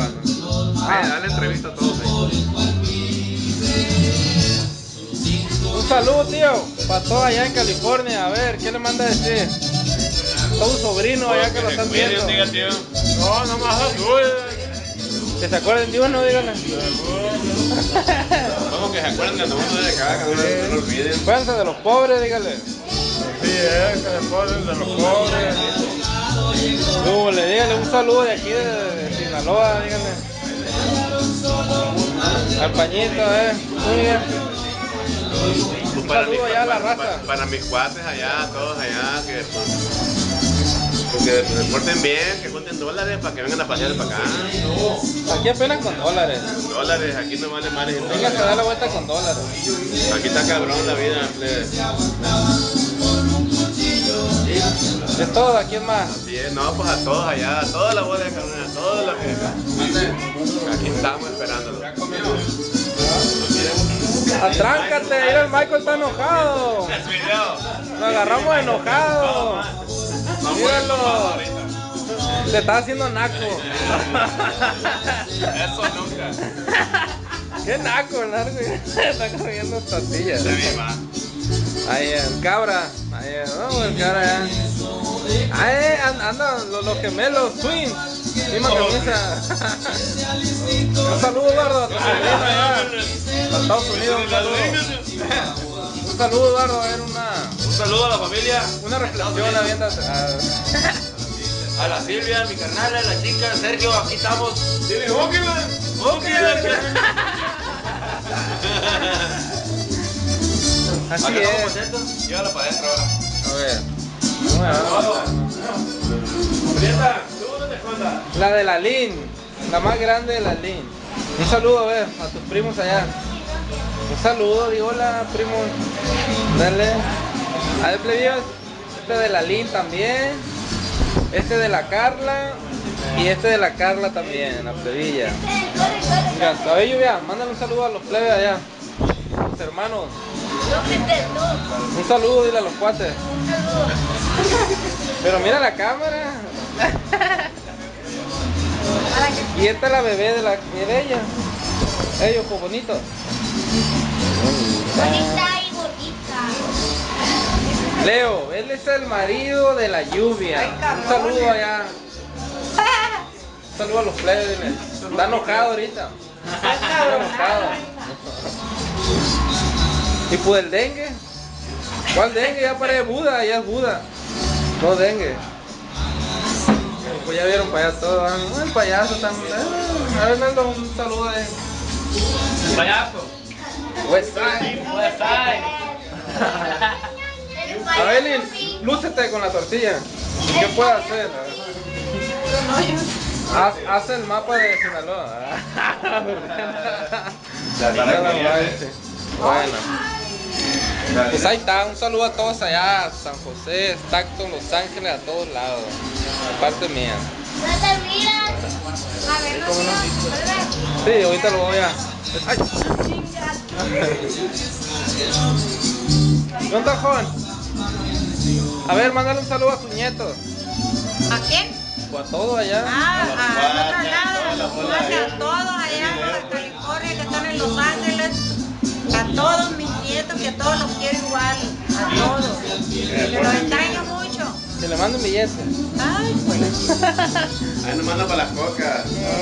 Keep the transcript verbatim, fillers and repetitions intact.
grabando. Ah, dale entrevista a todos ahí. Un saludo, tío, para todos allá en California. A ver, ¿qué le manda a decir? Todo sobrino allá que lo están viendo. Diga, tío. No, no más saludos. Que se acuerden de uno, díganle. Vamos, que se acuerden de uno de cada, que no lo olviden. Acuérdense de los pobres, díganle. Sí, es, que se acuerden de los pobres. Uh, le díganle un saludo de aquí de, de Sinaloa, díganle. Al pañito, eh. Muy bien. Un saludo allá a la raza. Para, para mis cuates allá, todos allá, que pues, que se porten bien, que cuenten dólares para que vengan a pasear para acá. Aquí apenas con dólares. Dólares, aquí no vale más. Venga a dar la vuelta con dólares. Aquí está cabrón la vida, plebe. De todo, ¿a quién más? Bien, no, pues a todos allá, a toda la bola de carne, a todos los que aquí estamos esperándolo. Atráncate, mira el Michael está enojado. Lo agarramos enojado. Míralo. Se está haciendo naco. Eso nunca. Qué naco, narco. Está comiendo tortillas. Se viva. Ahí el cabra. Ahí, vamos el cabra ya. Ahí andan los, los gemelos, twins. Misma camisa. Un saludo, Eduardo, a tu sobrino allá. A Estados Unidos, un saludo. Un saludo, Eduardo, a ver una. Un saludo a la familia. Una reflexión, aviéntate. A la Silvia, mi carnal, a la chica, Sergio, aquí estamos. Dile, ok, man. Ok, así es. Llévala para adentro ahora. A ver. La de la Lin, la más grande de la Lin. Un saludo, a ver, a tus primos allá. Un saludo, digo, hola, primo. Dale. A ver, plebeyos. Este de la Lin también. Este de la Carla. Y este de la Carla también, la plebilla. Mira, a ver, lluvia, mándale un saludo a los plebes allá. Los hermanos. Un saludo, dile a los cuates. Pero mira la cámara. Y esta es la bebé de la de ella. Ellos, pues bonito. Bonita y bonita. Leo, él es el marido de la lluvia. Un saludo allá. Un saludo a los plebes, dile. Está enojado ahorita. Está enojado. ¿Y pues el dengue? ¿Cuál dengue? Ya parece Buda, ya es Buda. No dengue. Pues ya vieron para allá todo, ¿eh? El payaso también. A ver, Naldo, un saludo ahí. Payaso. West Side. West Side. A ver, Lin, lúcete con la tortilla. ¿Qué puede hacer? Haz, haz el mapa de Sinaloa. Bueno. Pues ahí está, un saludo a todos allá, San José, Stockton, Los Ángeles, a todos lados, de parte mía. No te miras. A ver, ¿Cómo no? no. Sí, ahorita lo voy a... ¡Ay! ¿Dónde está Juan? A ver, mándale un saludo a sus nietos. ¿A quién? O a todos allá. Ah, a otro lado, a todos allá en California que están en Los Ángeles. A todos mis nietos, que a todos los quiero igual, a todos. Que los extraño mucho. Que le mando un billete. Ay, pues. Ahí nos manda para las cocas.